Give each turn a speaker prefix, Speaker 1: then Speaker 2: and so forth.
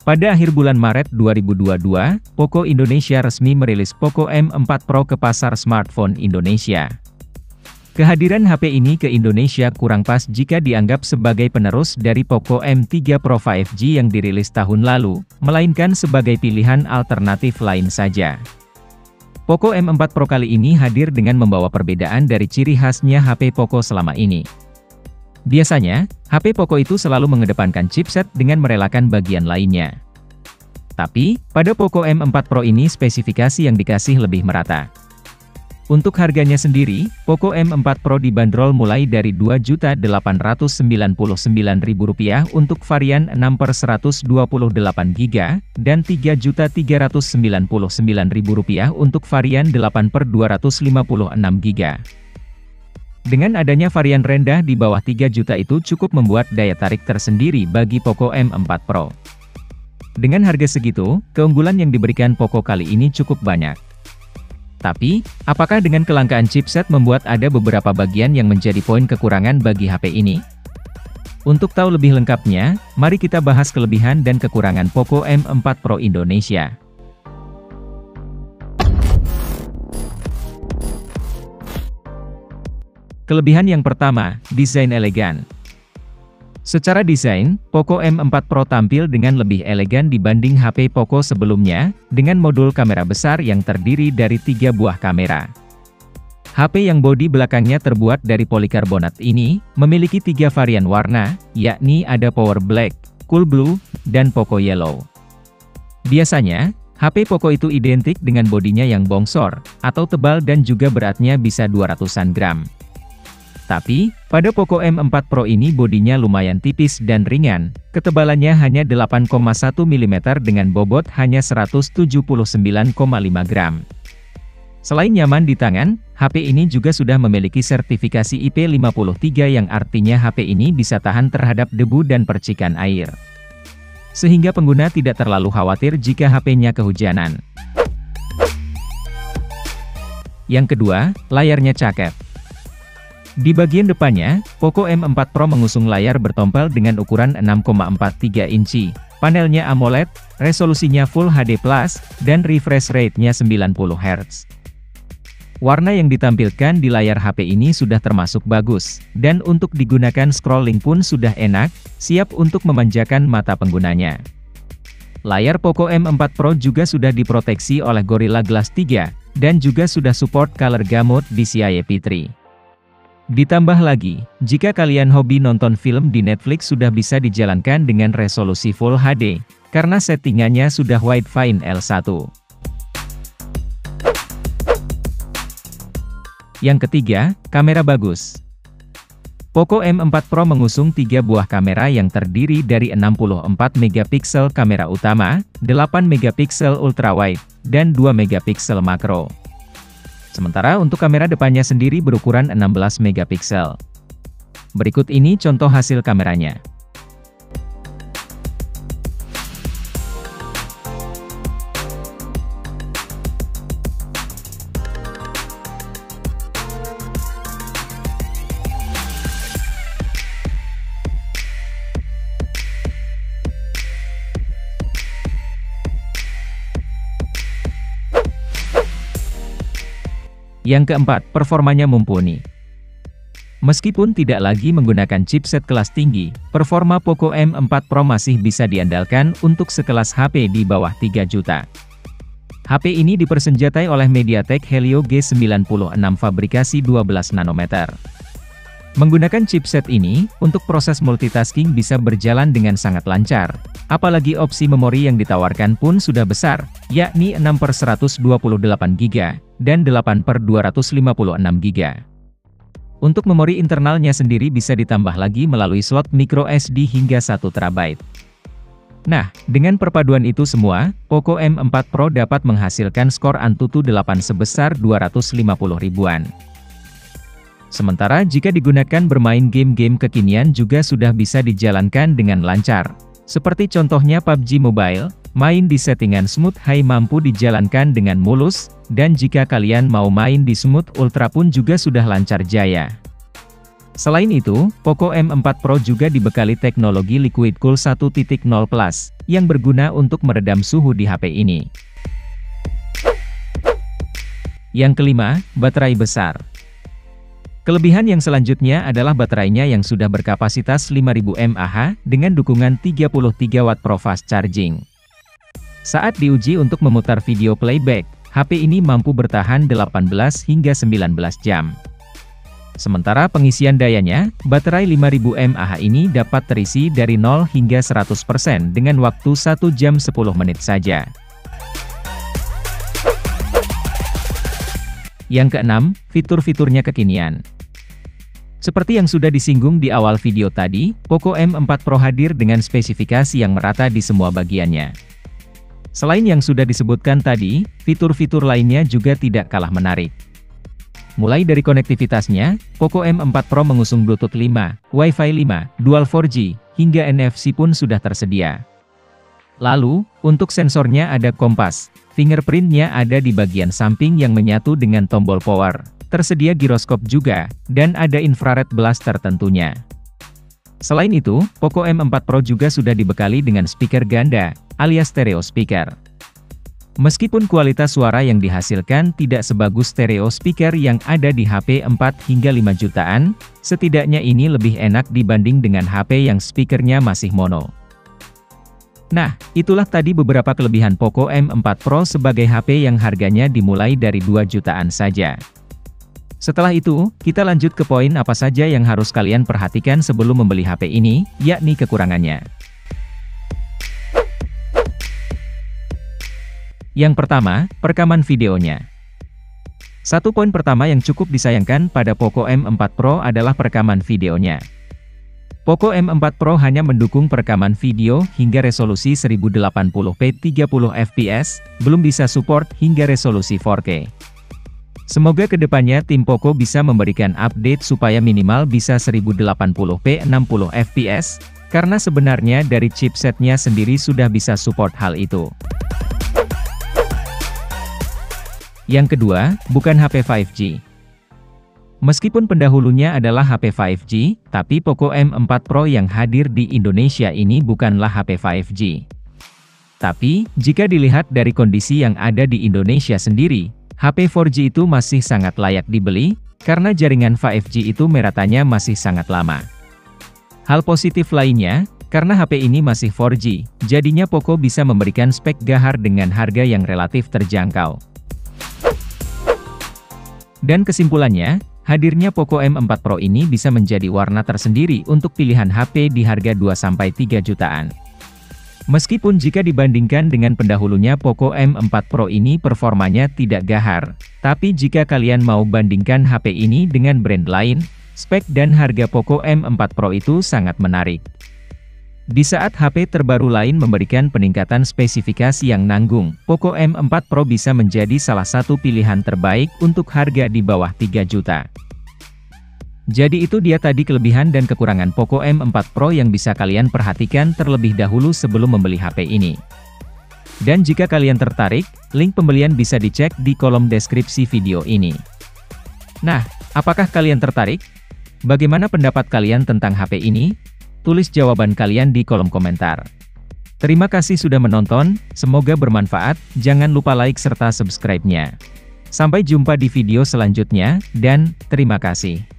Speaker 1: Pada akhir bulan Maret 2022, Poco Indonesia resmi merilis Poco M4 Pro ke pasar smartphone Indonesia. Kehadiran HP ini ke Indonesia kurang pas jika dianggap sebagai penerus dari Poco M3 Pro 5G yang dirilis tahun lalu, melainkan sebagai pilihan alternatif lain saja. Poco M4 Pro kali ini hadir dengan membawa perbedaan dari ciri khasnya HP Poco selama ini. Biasanya, HP Poco itu selalu mengedepankan chipset dengan merelakan bagian lainnya. Tapi, pada Poco M4 Pro ini spesifikasi yang dikasih lebih merata. Untuk harganya sendiri, Poco M4 Pro dibanderol mulai dari Rp2.899.000 untuk varian 6/128GB dan Rp3.399.000 untuk varian 8/256GB. Dengan adanya varian rendah di bawah 3 juta itu cukup membuat daya tarik tersendiri bagi Poco M4 Pro. Dengan harga segitu, keunggulan yang diberikan Poco kali ini cukup banyak. Tapi, apakah dengan kelangkaan chipset membuat ada beberapa bagian yang menjadi poin kekurangan bagi HP ini? Untuk tahu lebih lengkapnya, mari kita bahas kelebihan dan kekurangan Poco M4 Pro Indonesia. Kelebihan yang pertama, desain elegan. Secara desain, Poco M4 Pro tampil dengan lebih elegan dibanding HP Poco sebelumnya, dengan modul kamera besar yang terdiri dari 3 buah kamera. HP yang bodi belakangnya terbuat dari polikarbonat ini, memiliki 3 varian warna, yakni ada Power Black, Cool Blue, dan Poco Yellow. Biasanya, HP Poco itu identik dengan bodinya yang bongsor, atau tebal dan juga beratnya bisa 200-an gram. Tapi, pada Poco M4 Pro ini bodinya lumayan tipis dan ringan, ketebalannya hanya 8,1 mm dengan bobot hanya 179,5 gram. Selain nyaman di tangan, HP ini juga sudah memiliki sertifikasi IP53 yang artinya HP ini bisa tahan terhadap debu dan percikan air. Sehingga pengguna tidak terlalu khawatir jika HP-nya kehujanan. Yang kedua, layarnya cakep. Di bagian depannya, Poco M4 Pro mengusung layar bertompel dengan ukuran 6,43 inci, panelnya AMOLED, resolusinya Full HD+, dan refresh rate-nya 90 Hz. Warna yang ditampilkan di layar HP ini sudah termasuk bagus, dan untuk digunakan scrolling pun sudah enak, siap untuk memanjakan mata penggunanya. Layar Poco M4 Pro juga sudah diproteksi oleh Gorilla Glass 3, dan juga sudah support Color Gamut DCI EP3. Ditambah lagi, jika kalian hobi nonton film di Netflix sudah bisa dijalankan dengan resolusi Full HD, karena settingannya sudah Widevine L1. Yang ketiga, kamera bagus. Poco M4 Pro mengusung 3 buah kamera yang terdiri dari 64 megapiksel kamera utama, 8 megapiksel ultrawide, dan 2 megapiksel makro. Sementara untuk kamera depannya sendiri berukuran 16 megapiksel. Berikut ini contoh hasil kameranya. Yang keempat, performanya mumpuni. Meskipun tidak lagi menggunakan chipset kelas tinggi, performa Poco M4 Pro masih bisa diandalkan untuk sekelas HP di bawah 3 juta. HP ini dipersenjatai oleh MediaTek Helio G96 fabrikasi 12 nanometer. Menggunakan chipset ini, untuk proses multitasking bisa berjalan dengan sangat lancar. Apalagi opsi memori yang ditawarkan pun sudah besar, yakni 6/128GB, dan 8/256GB. Untuk memori internalnya sendiri bisa ditambah lagi melalui slot micro SD hingga 1TB. Nah, dengan perpaduan itu semua, Poco M4 Pro dapat menghasilkan skor Antutu 8 sebesar 250 ribuan. Sementara jika digunakan bermain game-game kekinian juga sudah bisa dijalankan dengan lancar. Seperti contohnya PUBG Mobile, main di settingan Smooth High mampu dijalankan dengan mulus, dan jika kalian mau main di Smooth Ultra pun juga sudah lancar jaya. Selain itu, Poco M4 Pro juga dibekali teknologi Liquid Cool 1.0 Plus, yang berguna untuk meredam suhu di HP ini. Yang kelima, baterai besar. Kelebihan yang selanjutnya adalah baterainya yang sudah berkapasitas 5000 mAh, dengan dukungan 33 Watt Pro Fast Charging. Saat diuji untuk memutar video playback, HP ini mampu bertahan 18 hingga 19 jam. Sementara pengisian dayanya, baterai 5000 mAh ini dapat terisi dari 0 hingga 100% dengan waktu 1 jam 10 menit saja. Yang keenam, fitur-fiturnya kekinian. Seperti yang sudah disinggung di awal video tadi, Poco M4 Pro hadir dengan spesifikasi yang merata di semua bagiannya. Selain yang sudah disebutkan tadi, fitur-fitur lainnya juga tidak kalah menarik. Mulai dari konektivitasnya, Poco M4 Pro mengusung Bluetooth 5, Wi-Fi 5, Dual 4G, hingga NFC pun sudah tersedia. Lalu, untuk sensornya ada kompas, fingerprint-nya ada di bagian samping yang menyatu dengan tombol power, tersedia giroskop juga, dan ada infrared blaster tentunya. Selain itu, Poco M4 Pro juga sudah dibekali dengan speaker ganda, alias stereo speaker. Meskipun kualitas suara yang dihasilkan tidak sebagus stereo speaker yang ada di HP 4 hingga 5 jutaan, setidaknya ini lebih enak dibanding dengan HP yang speakernya masih mono. Nah, itulah tadi beberapa kelebihan Poco M4 Pro sebagai HP yang harganya dimulai dari 2 jutaan saja. Setelah itu, kita lanjut ke poin apa saja yang harus kalian perhatikan sebelum membeli HP ini, yakni kekurangannya. Yang pertama, perekaman videonya. Satu poin pertama yang cukup disayangkan pada Poco M4 Pro adalah perekaman videonya. Poco M4 Pro hanya mendukung perekaman video hingga resolusi 1080p 30fps, belum bisa support hingga resolusi 4K. Semoga kedepannya tim Poco bisa memberikan update supaya minimal bisa 1080p 60fps, karena sebenarnya dari chipsetnya sendiri sudah bisa support hal itu. Yang kedua, bukan HP 5G. Meskipun pendahulunya adalah HP 5G, tapi Poco M4 Pro yang hadir di Indonesia ini bukanlah HP 5G. Tapi, jika dilihat dari kondisi yang ada di Indonesia sendiri, HP 4G itu masih sangat layak dibeli, karena jaringan 5G itu meratanya masih sangat lama. Hal positif lainnya, karena HP ini masih 4G, jadinya Poco bisa memberikan spek gahar dengan harga yang relatif terjangkau. Dan kesimpulannya, hadirnya Poco M4 Pro ini bisa menjadi warna tersendiri untuk pilihan HP di harga 2-3 jutaan. Meskipun jika dibandingkan dengan pendahulunya Poco M4 Pro ini performanya tidak gahar, tapi jika kalian mau bandingkan HP ini dengan brand lain, spek dan harga Poco M4 Pro itu sangat menarik. Di saat HP terbaru lain memberikan peningkatan spesifikasi yang nanggung, Poco M4 Pro bisa menjadi salah satu pilihan terbaik untuk harga di bawah 3 juta. Jadi itu dia tadi kelebihan dan kekurangan Poco M4 Pro yang bisa kalian perhatikan terlebih dahulu sebelum membeli HP ini. Dan jika kalian tertarik, link pembelian bisa dicek di kolom deskripsi video ini. Nah, apakah kalian tertarik? Bagaimana pendapat kalian tentang HP ini? Tulis jawaban kalian di kolom komentar. Terima kasih sudah menonton, semoga bermanfaat, jangan lupa like serta subscribe-nya. Sampai jumpa di video selanjutnya, dan terima kasih.